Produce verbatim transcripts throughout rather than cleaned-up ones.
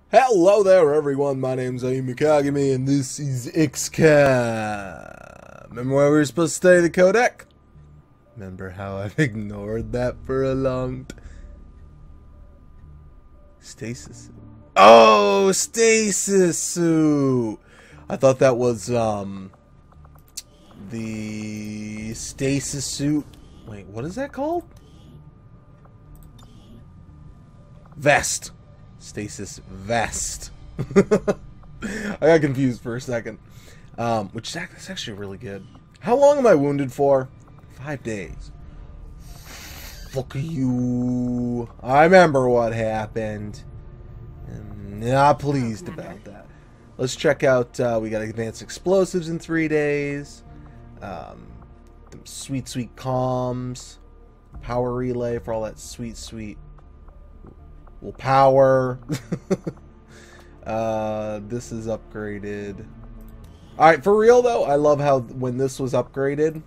Hello there, everyone. My name's Ayumi Kagami, and this is XCOM. Remember where we were supposed to study the codec? Remember how I've ignored that for a long time? Stasis. Oh, stasis suit. I thought that was um the stasis suit. Wait, what is that called? Vest. Stasis vest. I got confused for a second. Um, which is actually really good. How long am I wounded for? Five days. Fuck you. I remember what happened. I'm not pleased about that. Let's check out, uh, we got advanced explosives in three days. Um, sweet, sweet comms. Power relay for all that sweet, sweet Well, power. uh, this is upgraded. Alright, for real though, I love how when this was upgraded,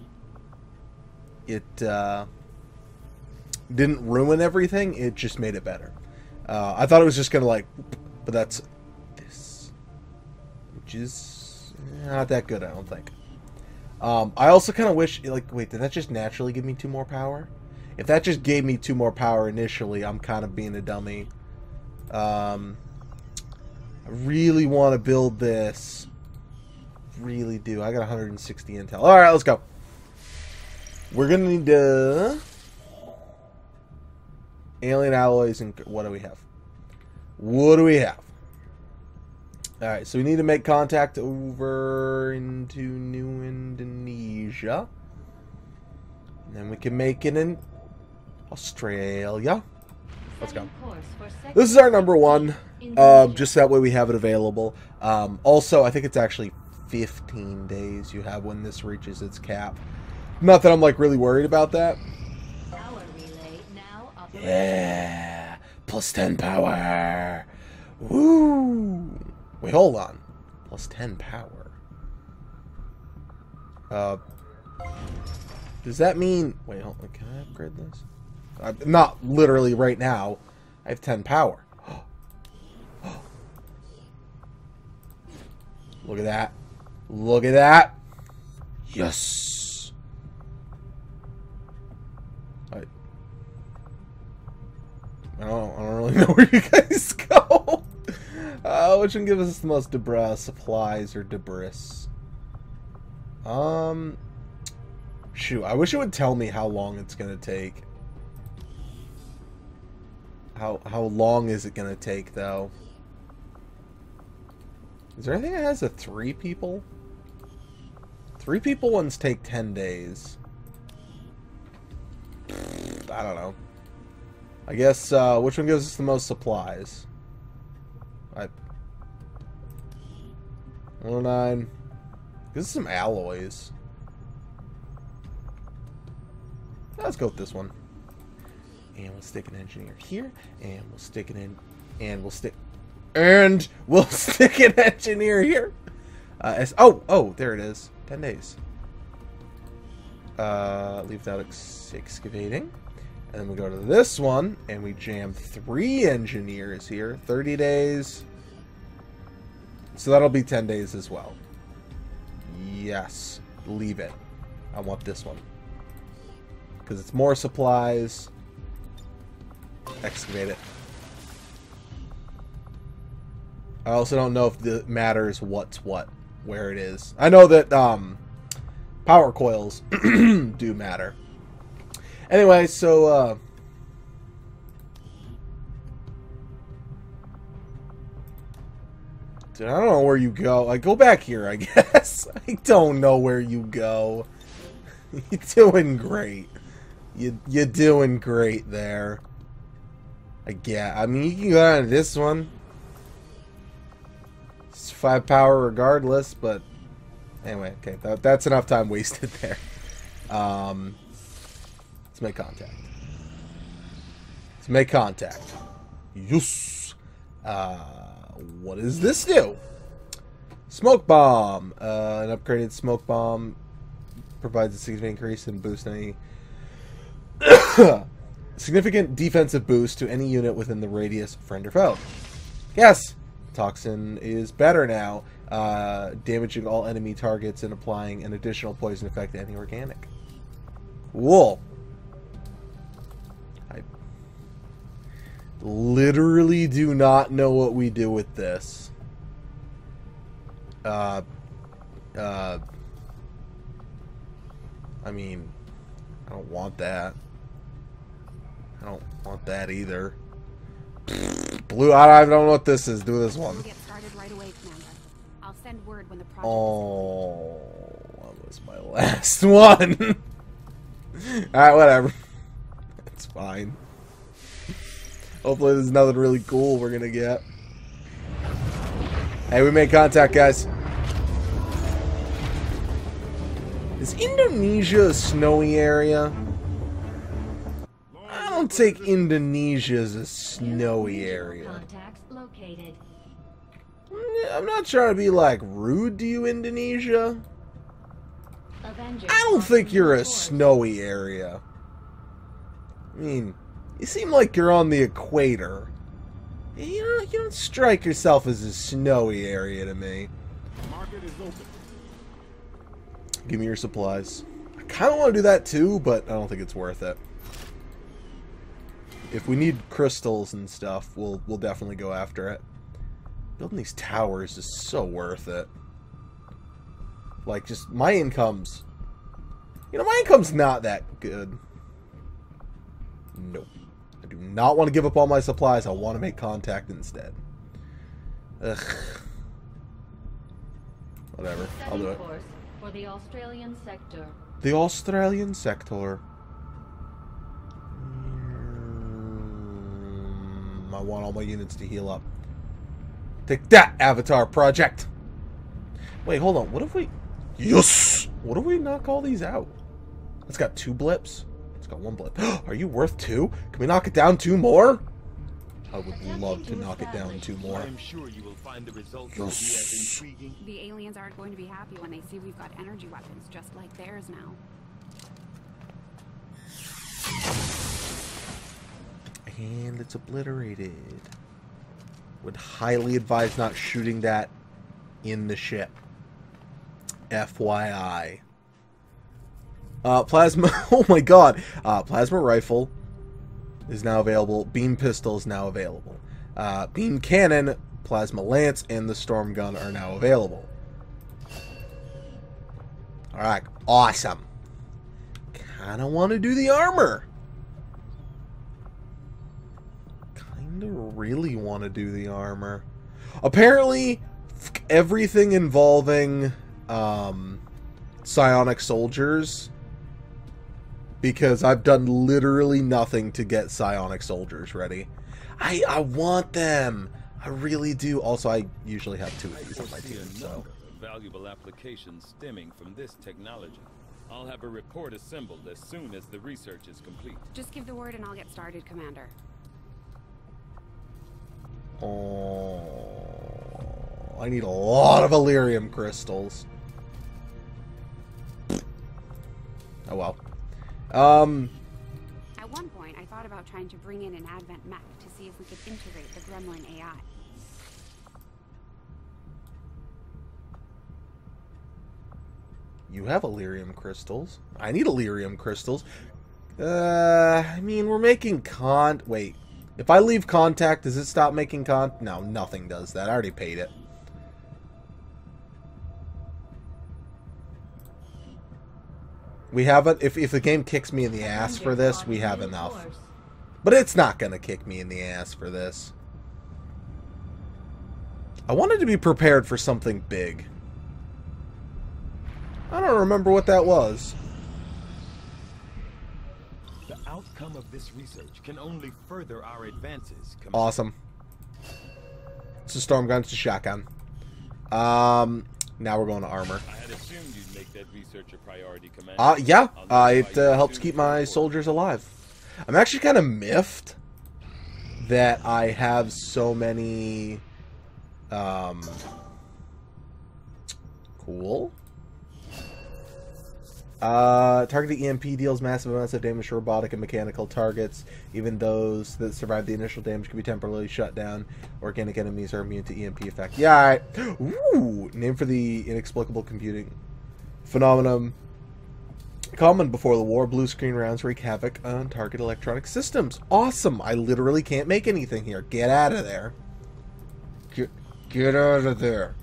it uh, didn't ruin everything, it just made it better. Uh, I thought it was just gonna like, but that's this, which is not that good, I don't think. Um, I also kind of wish, like, wait, did that just naturally give me two more power? If that just gave me two more power initially, I'm kind of being a dummy. Um, I really want to build this. Really do. I got one hundred sixty intel. Alright, let's go. We're going to need to... Alien alloys and... What do we have? What do we have? Alright, so we need to make contact over into New Indonesia. And then we can make it in Australia. Let's go. This is our number one. Um, just that way we have it available. Um, also, I think it's actually fifteen days you have when this reaches its cap. Not that I'm like really worried about that. Yeah, plus ten power. Woo! Wait, hold on. Plus ten power. Uh, does that mean? Wait, hold on. Can I upgrade this? Uh, not literally right now. I have ten power. Look at that. Look at that. Yes. I, I, don't, I don't really know where you guys go. Uh, which one gives us the most debris? Supplies or debris? Um... Shoot, I wish it would tell me how long it's gonna take. How how long is it gonna take though? Is there anything that has a three people? Three people ones take ten days. I don't know. I guess uh, which one gives us the most supplies? I one oh nine. Gives us some alloys. Let's go with this one. And we'll stick an engineer here. And we'll stick it in. And we'll stick. And we'll stick an engineer here. Uh, as, oh, oh, there it is. ten days. Uh, leave that ex excavating. And then we go to this one. And we jam three engineers here. thirty days. So that'll be ten days as well. Yes. Leave it. I want this one. Because it's more supplies. Excavate it. I also don't know if it matters what's what, where it is. I know that um, power coils do matter. Anyway, so uh, dude, I don't know where you go. I go back here, I guess. I don't know where you go. You're doing great. You, you're doing great there. I get. I mean, you can go on this one. It's five power regardless, but anyway, okay, that, that's enough time wasted there. Um, let's make contact. Let's make contact. Yes. Uh, what does this do? Smoke bomb. Uh, an upgraded smoke bomb provides a significant increase in boost any. Significant defensive boost to any unit within the radius, friend or foe. Yes! Toxin is better now. Uh, damaging all enemy targets and applying an additional poison effect to any organic. Cool. I literally do not know what we do with this. Uh, uh, I mean, I don't want that. I don't want that either. Blue, I don't know what this is. Do this one. Get started right away, Commander. I'll send word when the project Oh, that was my last one. Alright, whatever. It's fine. Hopefully there's nothing really cool we're gonna get. Hey, we made contact, guys. Is Indonesia a snowy area? I don't take Indonesia as a snowy area. Contacts located. I'm not trying to be like rude to you, Indonesia. Avengers I don't think you're a course. snowy area. I mean, you seem like you're on the equator. You know, you don't strike yourself as a snowy area to me. Market is open. Give me your supplies. I kind of want to do that too, but I don't think it's worth it. If we need crystals and stuff, we'll we'll definitely go after it. Building these towers is so worth it. Like, just my income's... You know, my income's not that good. Nope. I do not want to give up all my supplies. I want to make contact instead. Ugh. Whatever. I'll do it. Course for the Australian sector. The Australian sector. Mm, I want all my units to heal up. Take that, Avatar Project! Wait, hold on. What if we... Yes! What if we knock all these out? It's got two blips. It's got one blip. Are you worth two? Can we knock it down two more? I would love to knock it down two more. I am sure you will find the results will be as intriguing. The aliens aren't going to be happy when they see we've got energy weapons just like theirs now. And it's obliterated. Would highly advise not shooting that in the ship. F Y I. Uh, plasma... Oh my god! Uh, plasma rifle is now available. Beam pistol is now available. Uh, beam cannon, plasma lance, and the storm gun are now available. Alright, awesome. Kinda want to do the armor. Kinda really want to do the armor. Apparently, everything involving um, psionic soldiers, because I've done literally nothing to get psionic soldiers ready. I I want them. I really do. Also, I usually have two of these on my foresee team, a so. number of valuable applications stemming from this technology. I'll have a report assembled as soon as the research is complete. Just give the word and I'll get started, Commander. Oh, I need a lot of Illyrium crystals. Oh well. Um, At one point, I thought about trying to bring in an Advent mech to see if we could integrate the Gremlin A I. you have Illyrium crystals. I need Illyrium crystals. Uh, I mean, we're making con... Wait. If I leave contact, does it stop making con... No, nothing does that. I already paid it. We haven't... If, if the game kicks me in the ass for this, we have enough. But it's not going to kick me in the ass for this. I wanted to be prepared for something big. I don't remember what that was. The outcome of this research can only further our advances. Commander. Awesome. It's a storm gun, it's a shotgun. Um, now we're going to armor. I had assumed you'd make that research a priority, Commander. Uh, yeah, I'll uh, it notify you uh, helps soon keep for my report. soldiers alive. I'm actually kind of miffed that I have so many... Um, cool. Uh, targeted E M P deals massive amounts of damage to robotic and mechanical targets. Even those that survive the initial damage can be temporarily shut down. Organic enemies are immune to E M P effect. Yeah, alright. Ooh, name for the inexplicable computing phenomenon. Common before the war, blue screen rounds wreak havoc on target electronic systems. Awesome! I literally can't make anything here. Get out of there. Get, get out of there.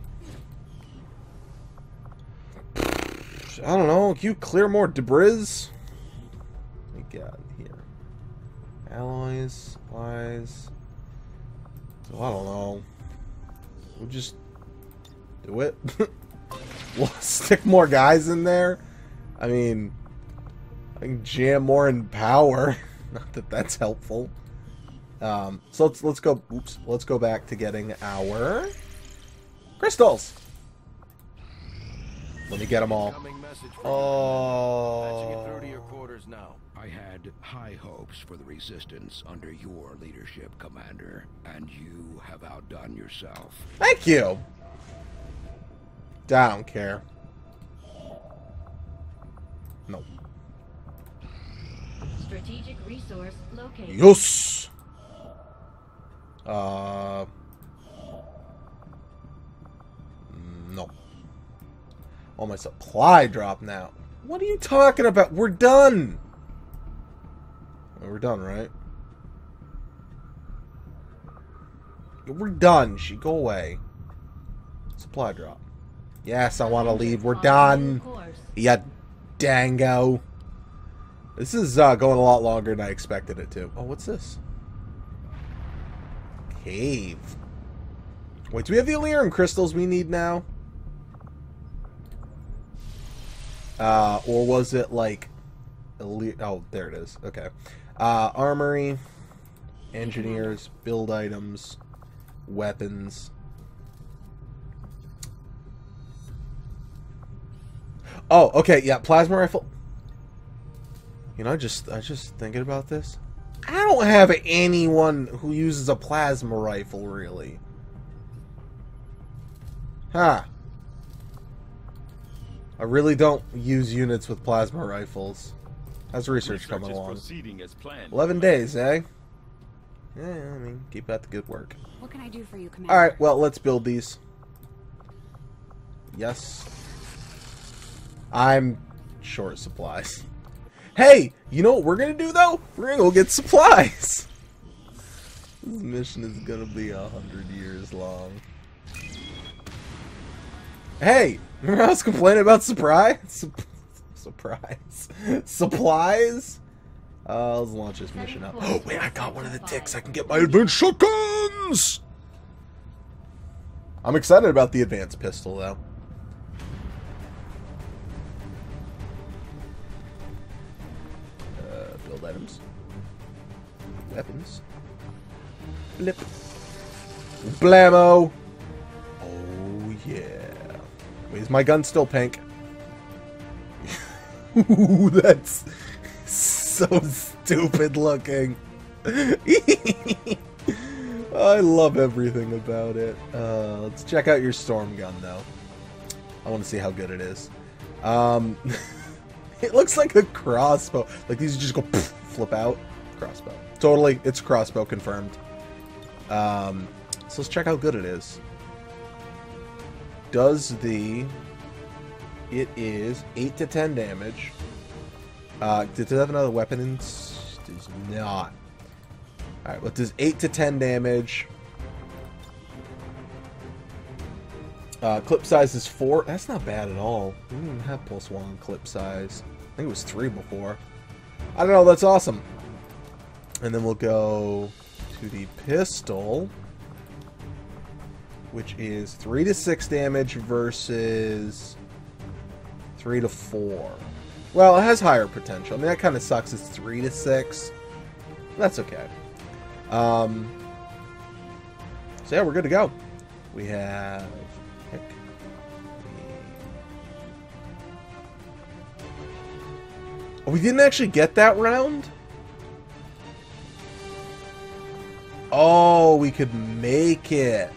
I don't know. Can you clear more debris? What we got here? Alloys, supplies. So I don't know. We'll just do it. We'll stick more guys in there. I mean, I can jam more in power. Not that that's helpful. Um, so let's let's go. Oops. Let's go back to getting our crystals. Let me get them all. Oh. I had high hopes for the Resistance under your leadership, Commander, and you have outdone yourself. Thank you. I don't care. No. Strategic resource located. Yes. Uh. No. Oh, my supply drop now. What are you talking about? We're done. Well, we're done, right? We're done. She go away. Supply drop. Yes, I want to leave. We're done. Yeah, dango. This is uh, going a lot longer than I expected it to. Oh, what's this? Cave. Wait, do we have the Elerium crystals we need now? Uh, or was it like... Oh, there it is. Okay. Uh, armory. Engineers. Build items. Weapons. Oh, okay, yeah, plasma rifle. You know, I just I just thinking about this. I don't have anyone who uses a plasma rifle, really. Huh. I really don't use units with plasma rifles. How's research, research coming along? As planned. Eleven days, eh? Yeah, I mean, keep up the good work. What can I do for you, Commander? All right, well, let's build these. Yes. I'm short supplies. Hey, you know what we're gonna do though? We're gonna go get supplies. This mission is gonna be a hundred years long. Hey, remember I was complaining about surprise? Sup surprise. Supplies? Uh, let's launch this mission up. Oh wait, I got one of the ticks. I can get my advanced shotguns! I'm excited about the advanced pistol though. Build items. Weapons. Blip. Blammo! Oh yeah. Wait, is my gun still pink? Ooh, that's so stupid looking. I love everything about it. Uh, let's check out your storm gun though. I want to see how good it is. Um... It looks like a crossbow. Like these just go poof, flip out. Crossbow. Totally, it's crossbow confirmed. Um, so let's check how good it is. Does the... It is eight to ten damage. Uh, does it have another weapon? In, does not. Alright, what does eight to ten damage? Uh, clip size is four. That's not bad at all. We didn't even have plus one clip size. I think it was three before. I don't know. That's awesome. And then we'll go to the pistol, which is three to six damage versus three to four. Well, it has higher potential. I mean, that kind of sucks. It's three to six. That's okay. Um. So yeah, we're good to go. We have. Pick the... Oh, we didn't actually get that round? Oh, we could make it.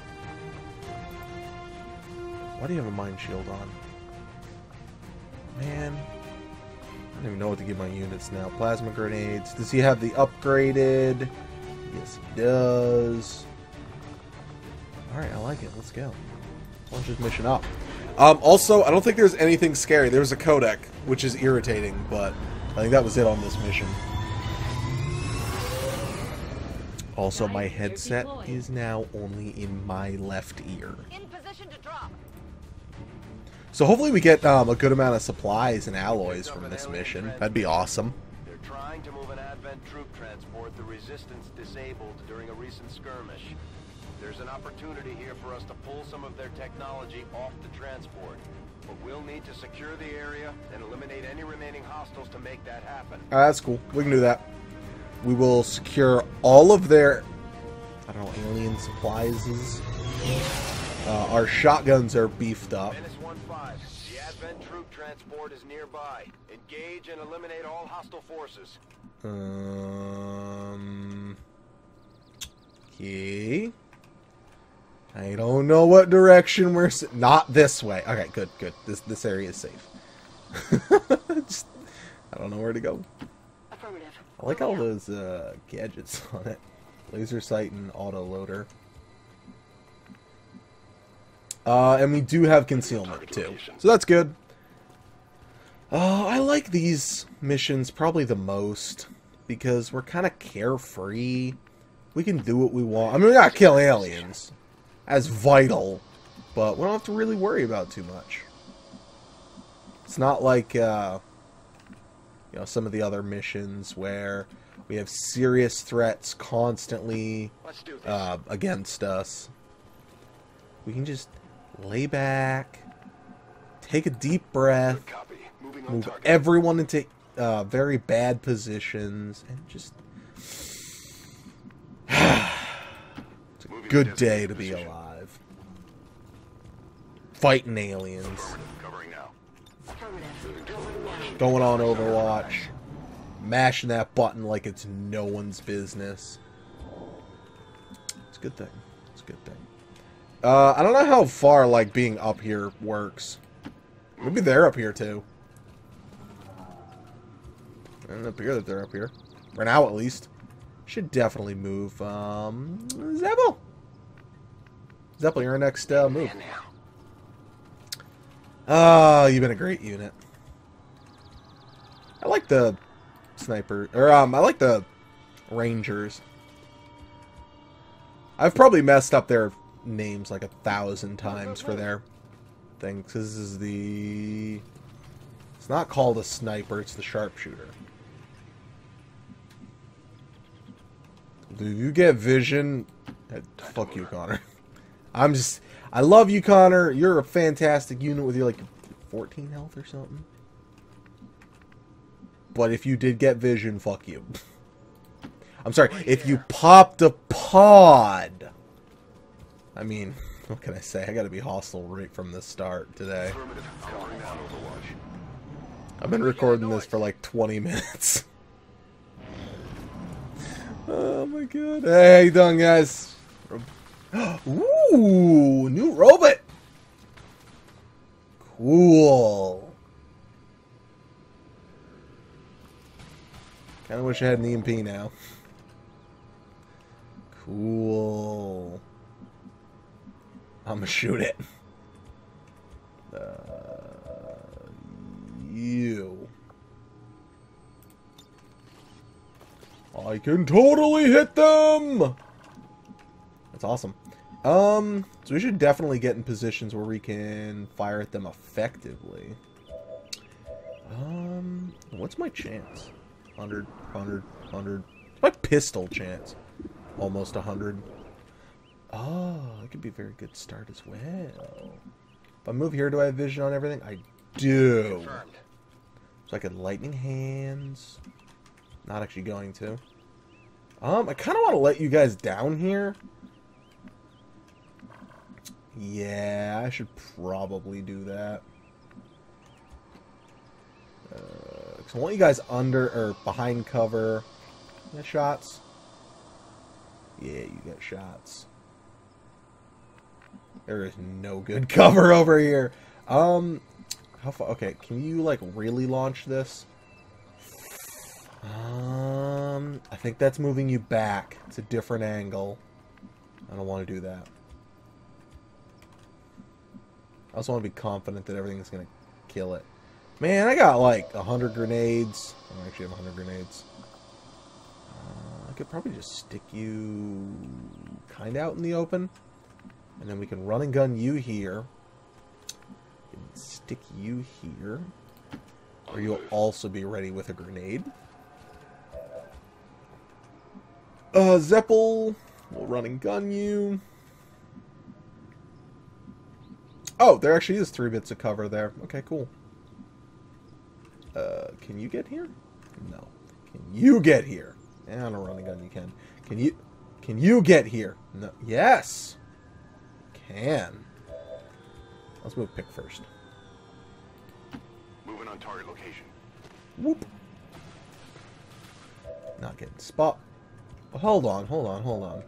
Why do you have a mind shield on? Man. don't even know what to give my units now. Plasma grenades. Does he have the upgraded? Yes, he does. Alright, I like it. Let's go. Launch this mission up. Um, also, I don't think there's anything scary. There's a codec, which is irritating, but I think that was it on this mission. Also, my headset is now only in my left ear. In position to drop. So hopefully we get um, a good amount of supplies and alloys from this mission. That'd be awesome. They're trying to move an Advent troop transport the Resistance disabled during a recent skirmish. There's an opportunity here for us to pull some of their technology off the transport. But we'll need to secure the area and eliminate any remaining hostiles to make that happen. Alright, that's cool. We can do that. We will secure all of their, I don't know, alien supplies. Uh, our shotguns are beefed up. Menace one five, the Advent troop transport is nearby. Engage and eliminate all hostile forces. Um. Okay. I don't know what direction we're. S Not this way. Okay, good, good. This this area is safe. Just, I don't know where to go. Affirmative. I like all those uh, gadgets on it. Laser sight and auto loader. Uh, and we do have concealment too, so that's good. Uh, I like these missions probably the most because we're kind of carefree. We can do what we want. I mean, we gotta kill aliens. That's vital, but we don't have to really worry about too much. It's not like uh, you know, some of the other missions where we have serious threats constantly uh, against us. We can just lay back, take a deep breath, move everyone into uh, very bad positions, and just... It's a good day to be alive. Fighting aliens. Going on Overwatch. Mashing that button like it's no one's business. It's a good thing. It's a good thing. Uh, I don't know how far, like, being up here works. Maybe they're up here, too. I don't appear that they're up here. For now, at least. Should definitely move, um... Zeppel! Zeppel, you're our next, uh, move. Oh, you've been a great unit. I like the sniper... Or, um, I like the rangers. I've probably messed up their names like a thousand times for their thing. Cause this is the... It's not called a sniper, it's the sharpshooter. Do you get vision? Fuck you, Connor. I'm just... I love you, Connor. You're a fantastic unit with your, like, fourteen health or something. But if you did get vision, fuck you. I'm sorry, if you popped a pod... I mean, what can I say? I gotta be hostile right from the start today. I've been recording this for like twenty minutes. Oh my god. Hey, how you doing, guys? Ooh, new robot! Cool. Kinda wish I had an E M P now. Cool. I'm gonna shoot it. Uh, you. I can totally hit them! That's awesome. Um, so we should definitely get in positions where we can fire at them effectively. Um, what's my chance? one hundred, one hundred, one hundred. My pistol chance. Almost one hundred. Oh, that could be a very good start as well. If I move here, do I have vision on everything? I do. Confirmed. So I can lightning hands. Not actually going to. Um, I kind of want to let you guys down here. Yeah, I should probably do that. Uh, 'cause I want you guys under or behind cover. You got shots? Yeah, you got shots. There is no good cover over here. Um, how far? Okay, can you like really launch this? Um, I think that's moving you back. It's a different angle. I don't want to do that. I also want to be confident that everything's going to kill it. Man, I got like a hundred grenades. I don't actually have a hundred grenades. Uh, I could probably just stick you kind of out in the open. And then we can run and gun you here. Stick you here. Or you'll also be ready with a grenade. Uh, Zeppel. We'll run and gun you. Oh, there actually is three bits of cover there. Okay, cool. Uh, can you get here? No. Can you get here? Yeah, on a run and gun you can. Can you... Can you get here? No. Yes! Can. Let's move pick first. Moving on target location. Whoop. Not getting spot. Oh, hold on, hold on, hold on.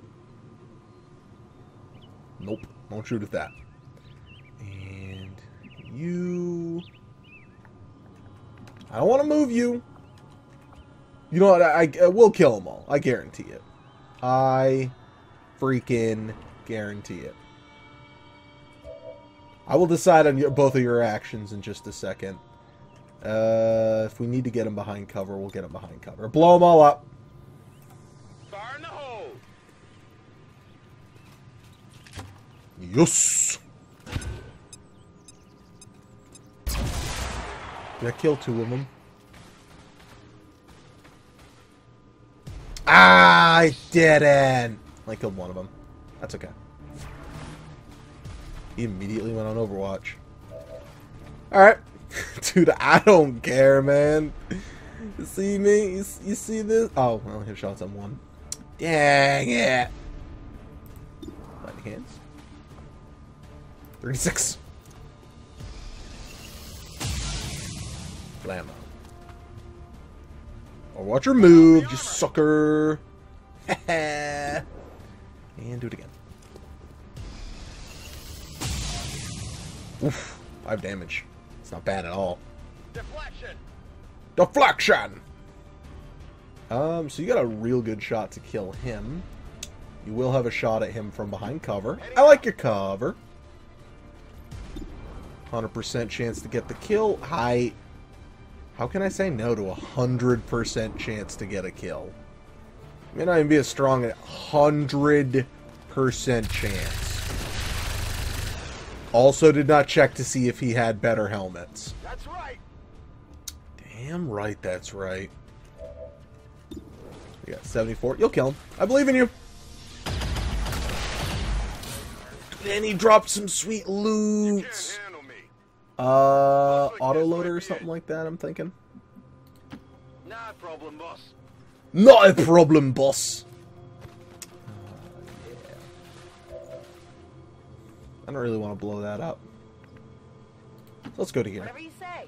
Nope. Won't shoot at that. And you... I don't want to move you. You know what? I, I, I will kill them all. I guarantee it. I freaking guarantee it. I will decide on your, both of your actions in just a second. Uh, if we need to get them behind cover, we'll get them behind cover. Blow them all up. Fire in the hole! Yes! Did I kill two of them? Ah, I didn't! I killed one of them. That's okay. He immediately went on Overwatch. Alright. Dude, I don't care, man. You see me? You, you see this? Oh, well, his shots on one. Dang it. Lightning hands. thirty-six. Blammo. Or watch your move, you sucker. And do it again. Oof. Five damage. It's not bad at all. Deflection! Deflection! Um, so you got a real good shot to kill him. You will have a shot at him from behind cover. I like your cover. one hundred percent chance to get the kill. Hi. How can I say no to a one hundred percent chance to get a kill? May not even be as strong as one hundred percent chance. Also did not check to see if he had better helmets. That's right! Damn right that's right. We got seventy-four. You'll kill him. I believe in you. And he dropped some sweet loot. Can't handle me. Uh, autoloader or something like that, I'm thinking. Not a problem, boss. Not a problem, boss. Uh, yeah. I don't really want to blow that up. So let's go to here. Whatever you say.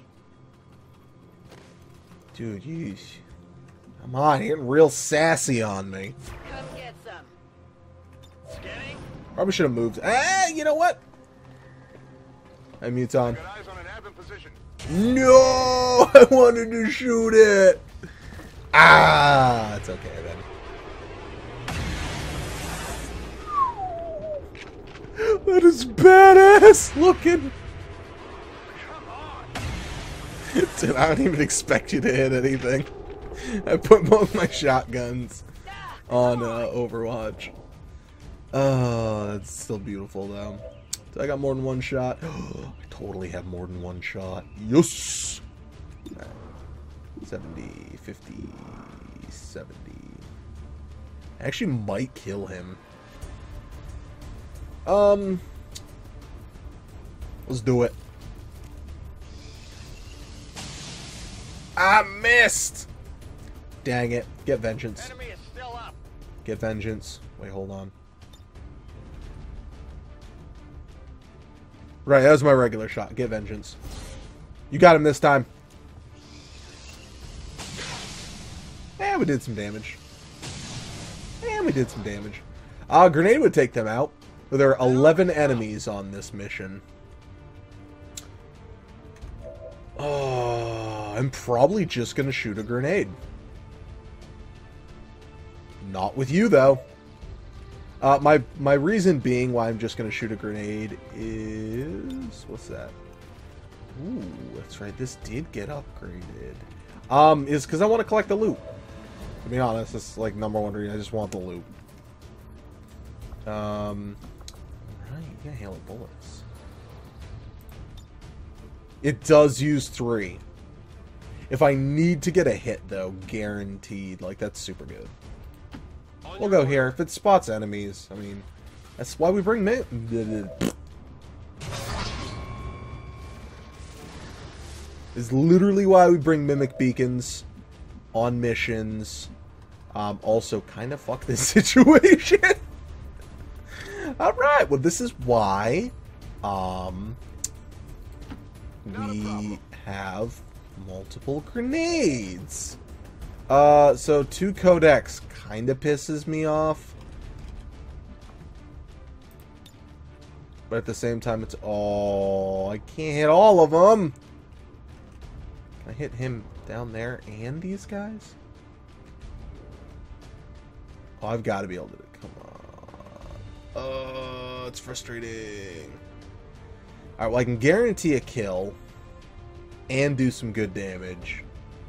Dude, you... Come on, you're getting real sassy on me. Come get some. Scanning? Probably should have moved. Ah, you know what? Hey, Muton. Got eyes on an advent position. No! I wanted to shoot it! Ah! It's okay, then. That is badass looking! Come on. Dude, I don't even expect you to hit anything. I put both my shotguns on uh, Overwatch. Oh, that's still beautiful, though. So I got more than one shot. I totally have more than one shot. Yes! Right. seventy, fifty, seventy. I actually might kill him. Um, let's do it. I missed! Dang it. Get vengeance. Enemy is still up. Get vengeance. Wait, hold on. Right, that was my regular shot. Get vengeance. You got him this time. And we did some damage. And we did some damage. Uh, grenade would take them out. There are eleven enemies on this mission. Oh, I'm probably just going to shoot a grenade. Not with you, though. Uh, my, my reason being why I'm just going to shoot a grenade is... What's that? Ooh, that's right. This did get upgraded. Um, is because I want to collect the loot. To be honest, that's like number one reason. I just want the loot. Um, right, you got hail of bullets. It does use three. If I need to get a hit, though, guaranteed. Like, that's super good. We'll go here. If it spots enemies, I mean, that's why we bring me. Is literally why we bring mimic beacons on missions. Um, also, kind of fuck this situation. All right. Well, this is why um, we have multiple grenades. Uh, so two codex kind of pisses me off, but at the same time, it's oh, I can't hit all of them. Can I hit him down there and these guys? Oh, I've got to be able to. Come on. Oh, it's frustrating. All right, well, I can guarantee a kill and do some good damage.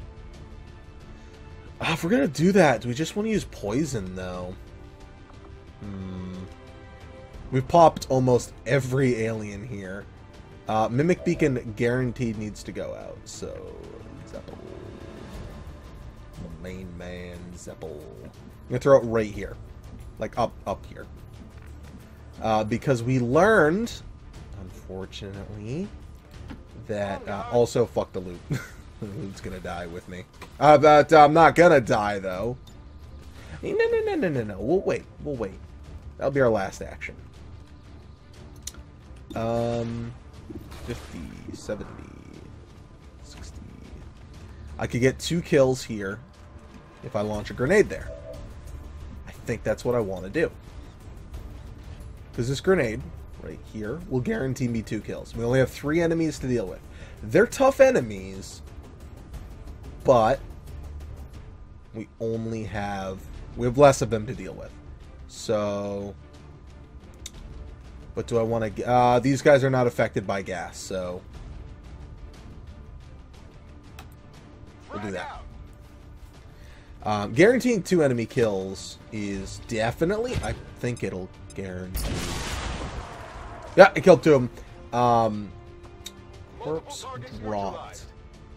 Oh, if we're gonna do that, do we just want to use poison, though? Hmm. We've popped almost every alien here. Uh, Mimic Beacon guaranteed needs to go out, so... Zeppel. The main man, Zeppel. I'm gonna throw it right here. Like, up, up here. Uh, because we learned, unfortunately, that... Uh, also, fuck the loot. The loot's gonna die with me. Uh, but uh, I'm not gonna die, though. No, no, no, no, no, no. We'll wait. We'll wait. That'll be our last action. Um... fifty, seventy, sixty. I could get two kills here if I launch a grenade there. I think that's what I want to do. Because this grenade, right here, will guarantee me two kills. We only have three enemies to deal with. They're tough enemies, but we only have... we have less of them to deal with. So... But do I want to... Uh, these guys are not affected by gas, so... We'll do that. Um, guaranteeing two enemy kills is definitely... I think it'll guarantee... Yeah, I killed two of them. Um, corpse dropped.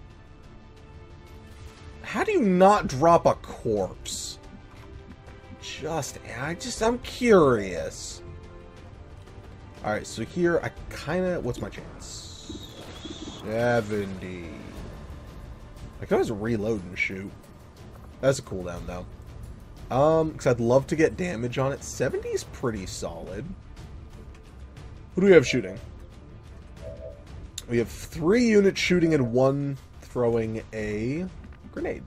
How do you not drop a corpse? Just... I just... I'm curious. Alright, so here I kind of... What's my chance? seventy. I can always reload and shoot. That's a cooldown, though. Um, because I'd love to get damage on it. seventy is pretty solid. Who do we have shooting? We have three units shooting and one throwing a grenade.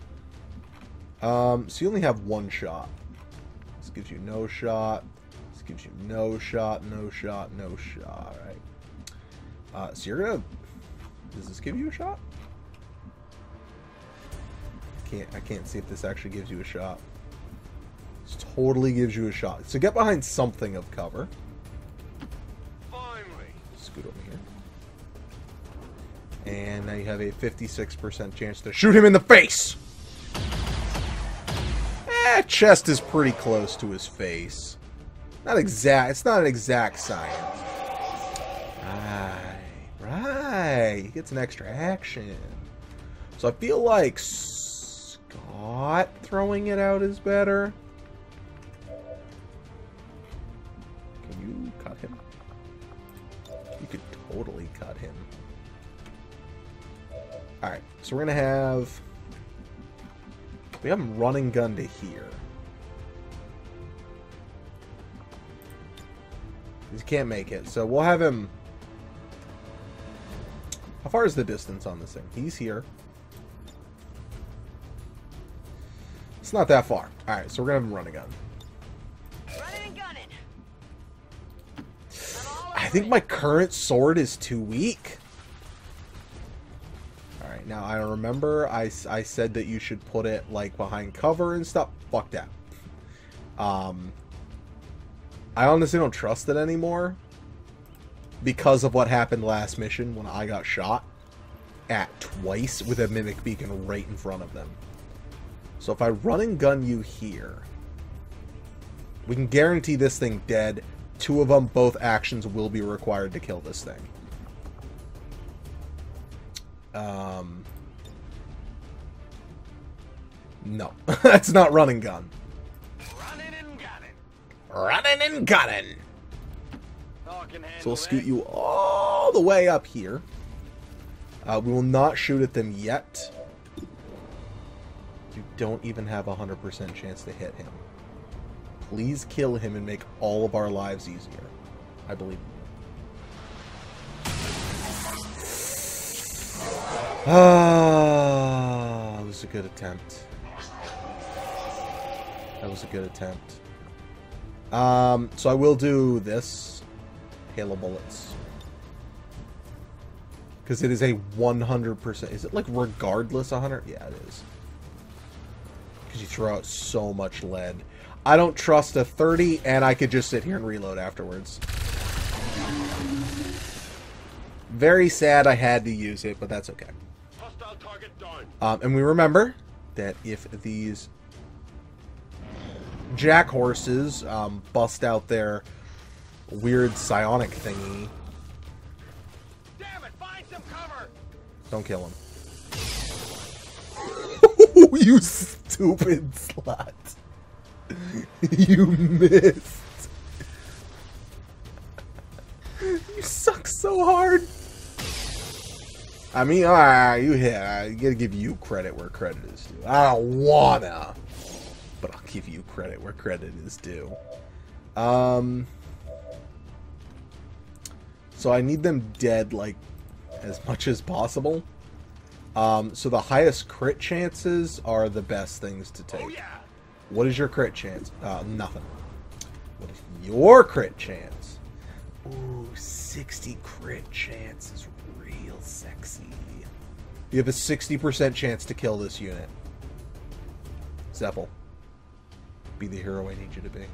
Um, so you only have one shot. This gives you no shot. Gives you no shot, no shot, no shot, right? Uh, so you're gonna... Does this give you a shot? Can't, I can't see if this actually gives you a shot. This totally gives you a shot. So get behind something of cover. Finally. Scoot over here. And now you have a fifty-six percent chance to shoot him in the face! Eh, chest is pretty close to his face. Not exact. It's not an exact science. Right. Right. He gets an extra action. So I feel like Scott throwing it out is better. Can you cut him? You could totally cut him. Alright. So we're going to have... We have him running gun to here. He can't make it, so we'll have him... How far is the distance on this thing? He's here. It's not that far. Alright, so we're gonna have him run a gun. Running and gunning. I think my current sword is too weak. Alright, now I remember I, I said that you should put it like behind cover and stuff. Fuck that. Um, I honestly don't trust it anymore because of what happened last mission when I got shot at twice with a mimic beacon right in front of them. So if I run and gun you here, we can guarantee this thing dead. Two of them, both actions will be required to kill this thing. Um, no, that's not run and gun. Running and gunning. Running and gunning. Oh, I can handle So we'll scoot that. you all the way up here. Uh, we will not shoot at them yet. You don't even have a one hundred percent chance to hit him. Please kill him and make all of our lives easier. I believe in you. Ah, that was a good attempt. That was a good attempt. Um, so I will do this. Hail of bullets. Because it is a one hundred percent. Is it like regardless one hundred? Yeah, it is. Because you throw out so much lead. I don't trust a thirty, and I could just sit here and reload afterwards. Very sad I had to use it, but that's okay. Hostile target down. Um, and we remember that if these jack horses um, bust out their weird psionic thingy, Damn it! Find some cover. don't kill him. You stupid slut. You missed. You suck so hard. I mean, alright, you hit. I gotta give you credit where credit is due. I don't wanna, but I'll give you credit where credit is due. Um, so I need them dead, like, as much as possible. Um, so the highest crit chances are the best things to take. Oh yeah. What is your crit chance? Uh, nothing. What is your crit chance? Ooh, sixty crit chance is real sexy. You have a sixty percent chance to kill this unit. Zeppel, be the hero I need you to be.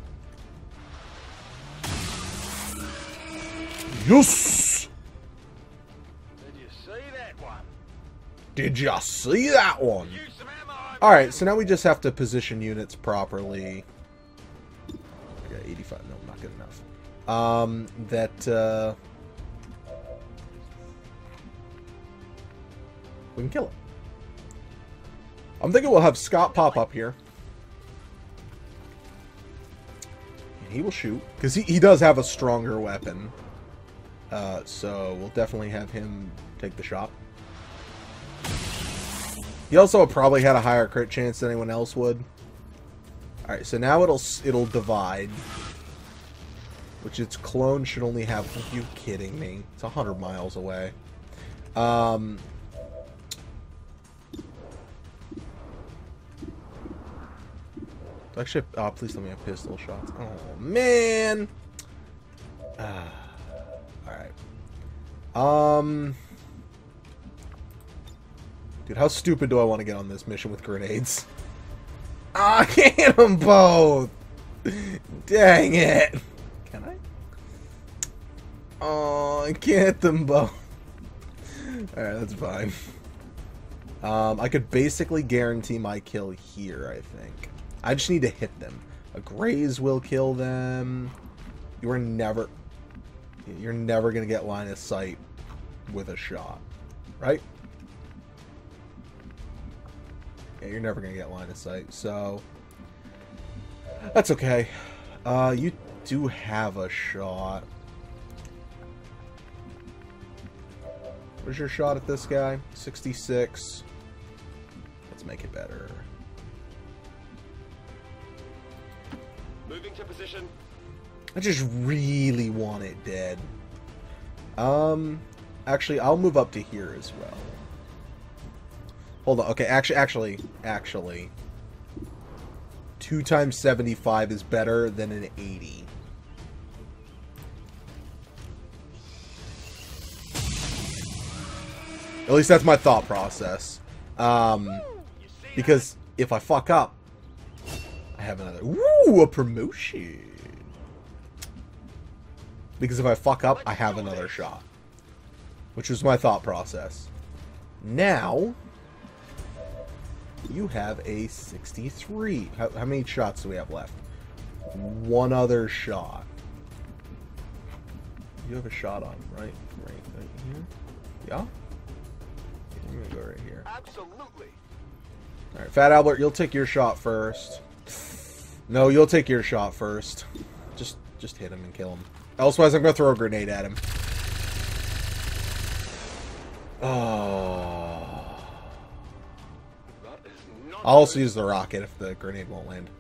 Yes! Did you see that one? Did ya see that one? Use some ammo. Alright, so now we just have to position units properly. I got eighty-five. No, not good enough. Um, that, uh... we can kill it. I'm thinking we'll have Scott pop up here. And he will shoot. Because he, he does have a stronger weapon. Uh, so we'll definitely have him take the shot. He also probably had a higher crit chance than anyone else would. Alright, so now it'll it'll divide. Which its clone should only have... Are you kidding me? It's a hundred miles away. Um... Actually, oh, please let me have pistol shots. Oh, man! Ah, alright. Um... Dude, how stupid do I want to get on this mission with grenades? Ah, I can't hit them both! Dang it! Can I? Oh, I can't hit them both. Alright, that's fine. Um, I could basically guarantee my kill here, I think. I just need to hit them. A graze will kill them. You are never... You're never going to get line of sight with a shot. Right? Yeah, you're never going to get line of sight, so... That's okay. Uh, you do have a shot. Where's your shot at this guy? sixty-six. Let's make it better. Moving to position. I just really want it dead. Um, actually, I'll move up to here as well. Hold on. Okay, actually, actually, actually, two times seventy-five is better than an eighty. At least that's my thought process. Um, because if I fuck up, I have another. Ooh, a promotion. Because if I fuck up, I have another shot. Which was my thought process. Now, you have a sixty-three. How, how many shots do we have left? One other shot. You have a shot on, right? Right, right here? Yeah? I'm gonna go right here. Absolutely. Alright, Fat Albert, you'll take your shot first. No, you'll take your shot first. Just just hit him and kill him. Elsewise, I'm gonna throw a grenade at him. Oh. I'll also use the rocket if the grenade won't land.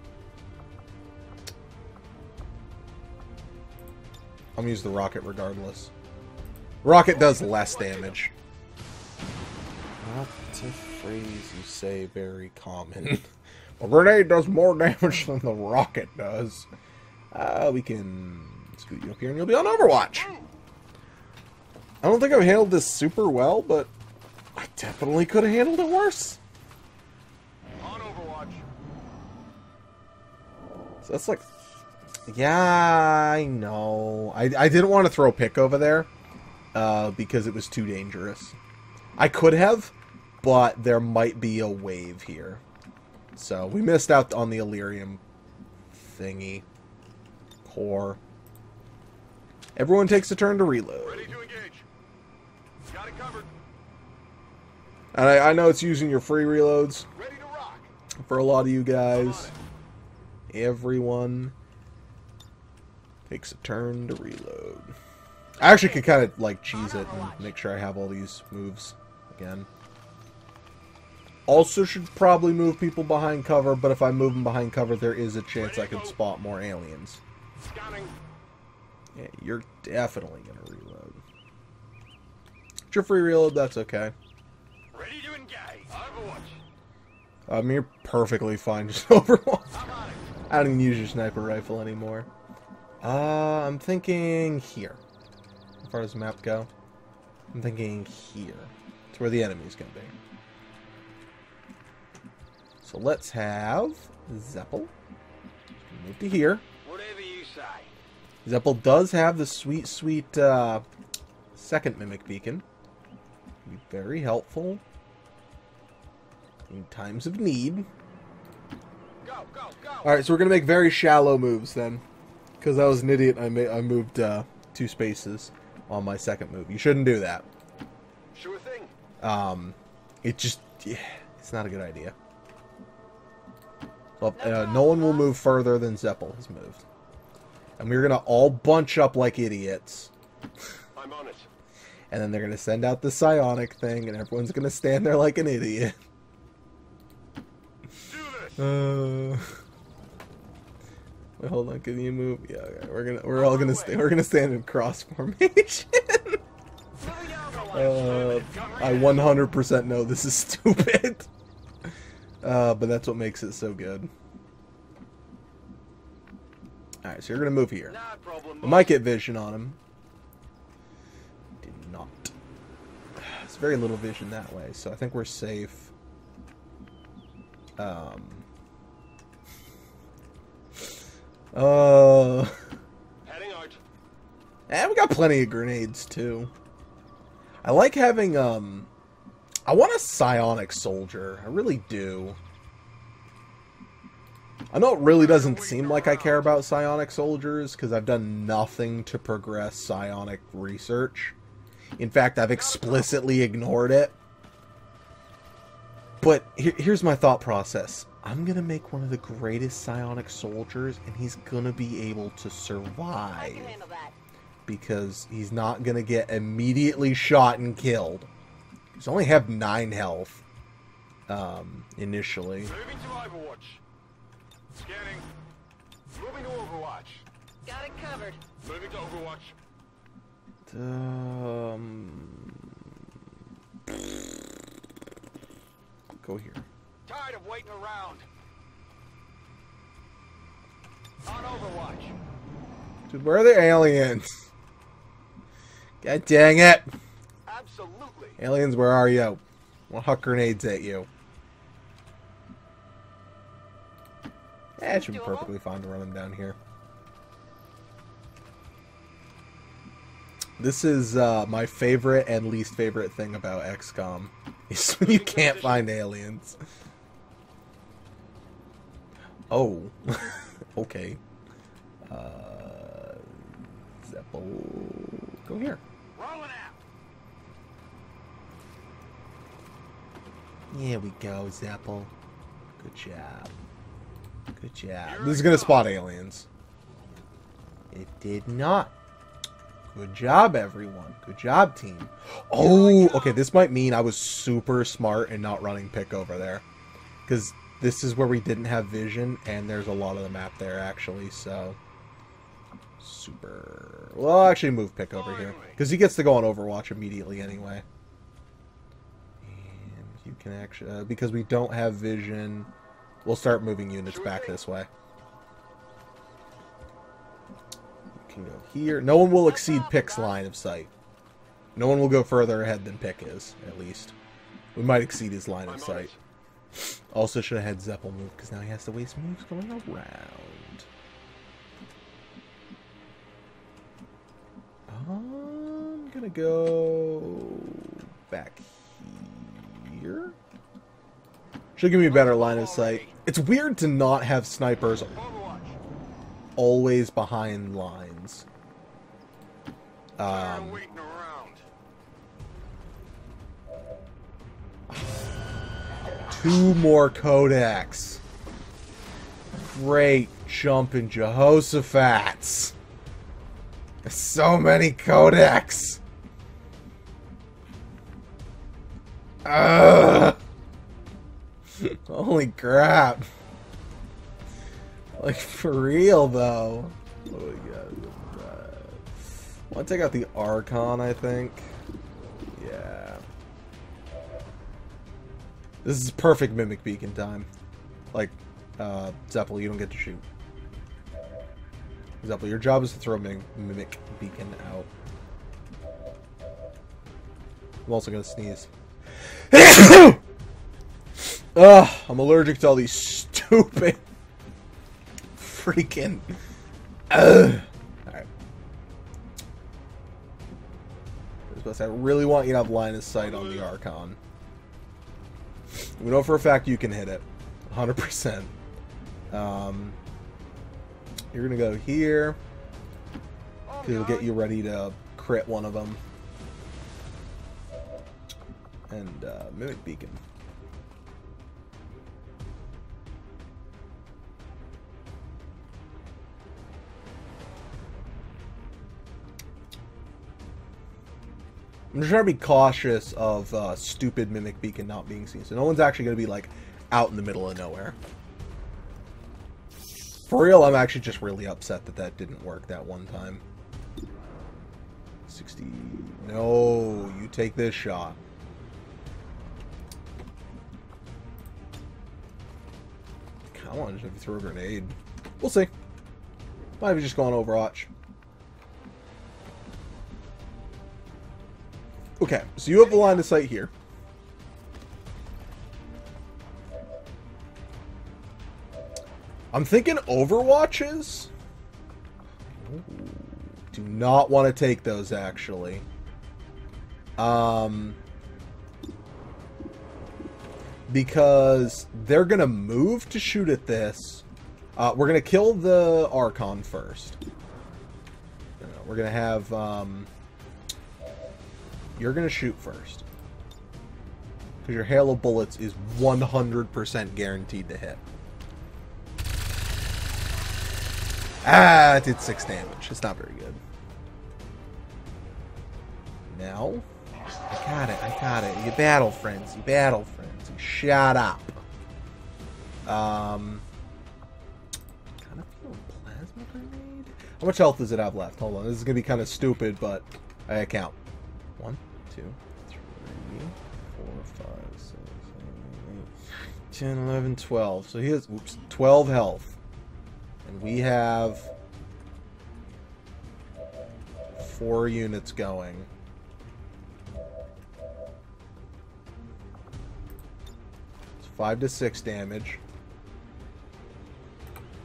I'm gonna use the rocket regardless. Rocket does less damage. Not a phrase you say very common. A grenade does more damage than the rocket does. Uh, we can scoot you up here and you'll be on Overwatch. I don't think I've handled this super well, but I definitely could have handled it worse. On Overwatch. So that's like... Yeah, I know. I, I didn't want to throw a pick over there uh, because it was too dangerous. I could have, but there might be a wave here. So we missed out on the Elerium thingy. Core. Everyone takes a turn to reload. Ready to engage. Got it covered. And I, I know it's using your free reloads Ready to rock. for a lot of you guys. Everyone takes a turn to reload. I actually could kind of like cheese it and make sure I have all these moves again. Also should probably move people behind cover, but if I move them behind cover, there is a chance I can spot more aliens. Scanning. Yeah, you're definitely going to reload. If you're free reload, that's okay. Ready to engage. Overwatch. I mean, you're perfectly fine just Overwatch. I don't even use your sniper rifle anymore. Uh, I'm thinking here. How far does the map go? I'm thinking here. It's where the enemy's going to be. So let's have Zeppel. Move to here. Whatever you say. Zeppel does have the sweet, sweet uh, second Mimic Beacon. Be very helpful in times of need. Go, go, go. Alright, so we're going to make very shallow moves then. Because I was an idiot and I, ma I moved uh, two spaces on my second move. You shouldn't do that. Sure thing. Um, it just... Yeah, it's not a good idea. So, uh, no one will move further than Zeppel has moved. And we're going to all bunch up like idiots. I'm on it. And then they're going to send out the psionic thing and everyone's going to stand there like an idiot. Do this. Uh... Wait, hold on. Can you move? Yeah, okay. We're gonna. We're all gonna. St we're gonna stand in cross formation. uh, I one hundred percent know this is stupid. Uh, but that's what makes it so good. All right, so you're gonna move here. No problem. I might get vision on him. Did not. It's very little vision that way, so I think we're safe. Um. Uh, Heading out. and we got plenty of grenades too. I like having um I want a psionic soldier. I really do. I know it really doesn't seem like I care about psionic soldiers because I've done nothing to progress psionic research. In fact, I've explicitly ignored it. But here, here's my thought process. I'm going to make one of the greatest psionic soldiers, and he's going to be able to survive. I can handle that. Because he's not going to get immediately shot and killed. He's only have nine health. Um, initially. Moving to Overwatch. Scanning. Moving to Overwatch. Got it covered. Moving to Overwatch. Um... Go here. Tired of waiting around. On Overwatch. Dude, where are the aliens? God dang it! Absolutely. Aliens, where are you? I'll huck grenades at you. Eh, it should be perfectly fine to run him down here. This is uh, my favorite and least favorite thing about X COM. Is when you can't find aliens. Oh. Okay. Uh, Zeppel. Go here. Rolling out. Here we go, Zeppel. Good job. Good job. This is gonna spot aliens. It did not. Good job, everyone. Good job, team. Oh, okay, this might mean I was super smart in not running pick over there. Because this is where we didn't have vision, and there's a lot of the map there, actually, so... Super... Well, I'll actually move pick over here. Because he gets to go on Overwatch immediately anyway. And you can actually... Uh, because we don't have vision, we'll start moving units back this way. Can go here. No one will exceed Pick's line of sight. No one will go further ahead than Pick is, at least. We might exceed his line of sight. Also should have had Zeppel move, because now he has to waste moves going around. I'm gonna go back here. Should give me a better line of sight. It's weird to not have snipers always behind lines. Um, two more Kodaks. Great jumping Jehoshaphat's. So many Kodaks. Ugh. Holy crap. Like, for real, though. What do we got? Uh, I want to take out the Archon, I think. Yeah. This is perfect Mimic Beacon time. Like, uh, Zeppel, you don't get to shoot. Zeppel, your job is to throw Mimic, Mimic Beacon out. I'm also gonna sneeze. Ugh, I'm allergic to all these stupid... freaking... Ugh. Alright. I really want you to have line of sight on the Archon. We know for a fact you can hit it. one hundred percent. Um, you're going to go here. It'll get you ready to crit one of them. And uh, Mimic Beacon. I'm just trying to be cautious of uh, stupid Mimic Beacon not being seen. So no one's actually going to be, like, out in the middle of nowhere. For real, I'm actually just really upset that that didn't work that one time. sixty... No, you take this shot. Come on, just have to throw a grenade. We'll see. Might have just gone Overwatch. Okay, so you have the line of sight here. I'm thinking Overwatches. Ooh, do not want to take those, actually. Um, because they're going to move to shoot at this. Uh, we're going to kill the Archon first. We're going to have... Um, You're going to shoot first. Because your hail of bullets is one hundred percent guaranteed to hit. Ah, it did six damage. It's not very good. Now, I got it. I got it. You battle friends. You battle friends. You shut up. Um, kind of feeling plasma grenade. How much health does it have left? Hold on. This is going to be kind of stupid, but I count. One, two, three, four, five, six, seven, eight, ten, eleven, twelve. So he has, oops, twelve health. And we have four units going. It's five to six damage.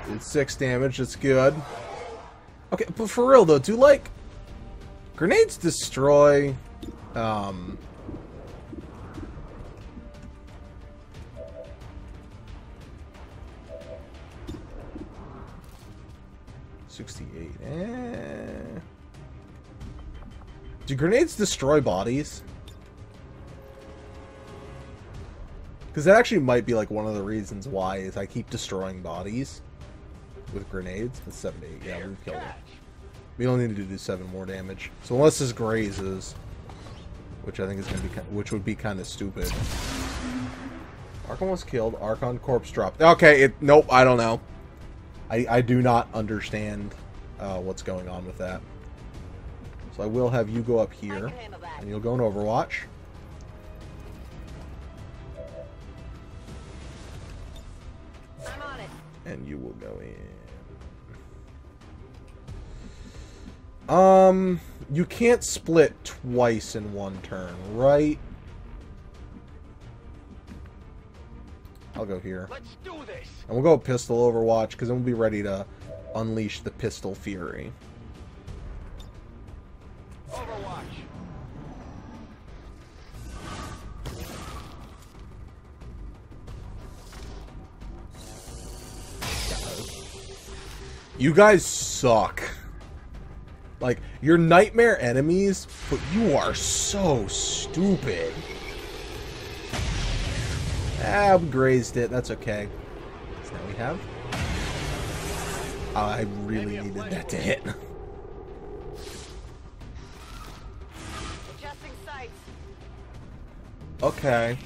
Did six damage, that's good. Okay, but for real though, do like grenades destroy um sixty-eight. Eh. Do grenades destroy bodies? Because that actually might be like one of the reasons why is I keep destroying bodies with grenades. That's seven to eight. Yeah, we've killed it. We only need to do seven more damage. So unless this grazes, which I think is gonna be, which would be kind of stupid. Archon was killed. Archon corpse dropped. Okay, it. Nope. I don't know. I I do not understand uh, what's going on with that. So I will have you go up here, and you'll go in Overwatch. I'm on it. And you will go in. Um, you can't split twice in one turn, right? I'll go here. Let's do this. And we'll go pistol Overwatch, because then we'll be ready to unleash the pistol fury. Overwatch. You guys suck. Like, you're nightmare enemies, but you are so stupid. Ah, we grazed it. That's okay. So now we have. I really needed that to hit. Adjusting sights. Okay.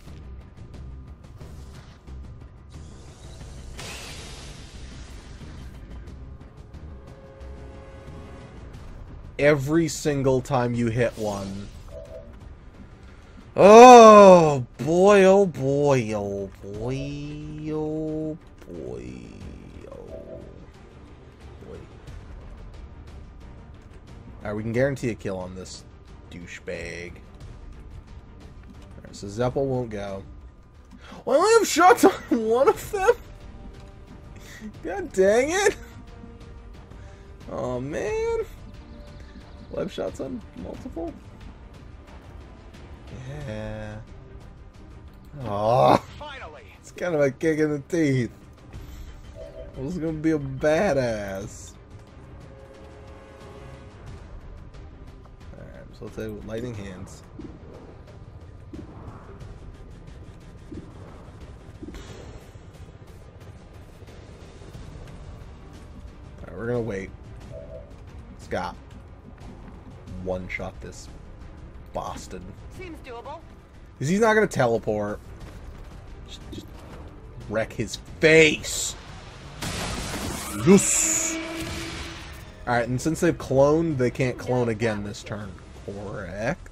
Every single time you hit one. Oh boy, oh boy, oh boy, oh boy, oh boy. Alright, we can guarantee a kill on this douchebag. Alright, so Zeppel won't go. Well, I only have shots on one of them? God dang it! Oh man. Live shots on multiple? Yeah. Oh, Finally. it's kind of a kick in the teeth. I was gonna be a badass. Alright, so let's say with lightning hands. Alright, we're gonna wait. Scott. One shot this bastard. Seems doable. Because he's not going to teleport. Just, just wreck his face. Yes. Alright, and since they've cloned, they can't clone again this turn. Correct.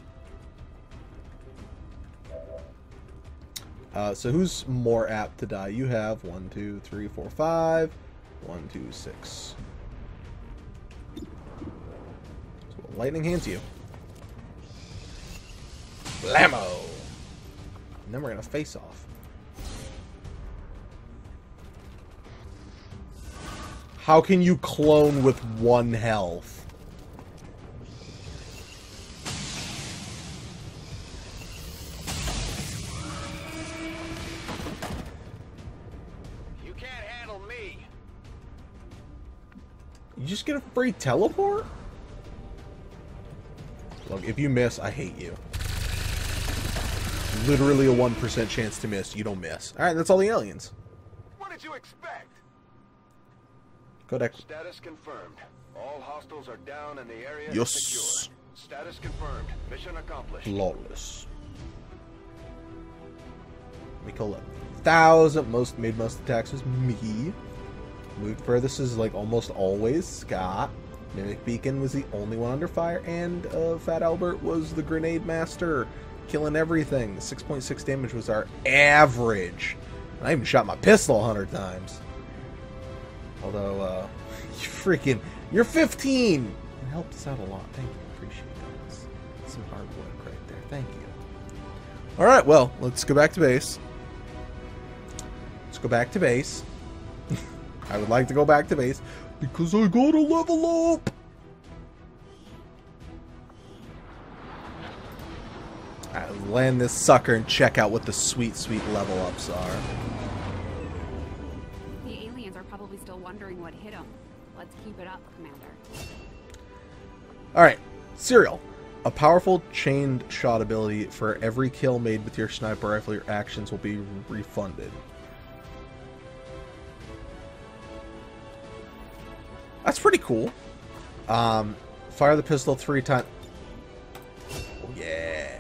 Uh, so who's more apt to die? You have one, two, three, four, five. One, two, six. Lightning hands you. Blammo! And then we're gonna face off. How can you clone with one health? You can't handle me. You just get a free teleport? Look, if you miss, I hate you. Literally a one percent chance to miss. You don't miss. Alright, that's all the aliens. What did you expect? Codex. Status confirmed. All hostiles are down and the area Yes. is secure. Status confirmed. Mission accomplished. Flawless. We kill a thousand. Most made most attacks was me. Moved furthest is like almost always Scott. Mimic Beacon was the only one under fire, and uh, Fat Albert was the grenade master, killing everything. six point six damage was our average. And I even shot my pistol a hundred times. Although, uh, you freaking, you're fifteen! It helped us out a lot. Thank you. Appreciate that. That's some hard work right there. Thank you. Alright, well, let's go back to base. Let's go back to base. I would like to go back to base because I gotta level up. Alright, land this sucker and check out what the sweet, sweet level ups are. The aliens are probably still wondering what hit them. Let's keep it up, Commander. Alright, Serial. A powerful chained shot ability for every kill made with your sniper rifle. Your actions will be refunded. That's pretty cool. Um, fire the pistol three times. Oh, yeah.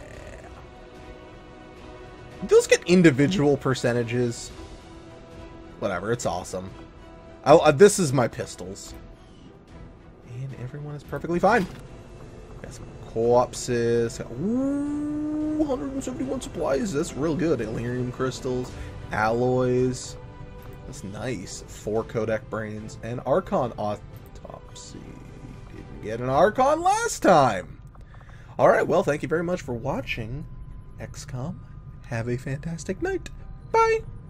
Those get individual percentages. Whatever, it's awesome. I, uh, this is my pistols. And everyone is perfectly fine. Got some co-opsis. Ooh, one hundred seventy-one supplies. That's real good. Elerium crystals, alloys. That's nice. Four Codec brains and Archon autopsy. Didn't get an Archon last time. All right. Well, thank you very much for watching X COM. Have a fantastic night. Bye.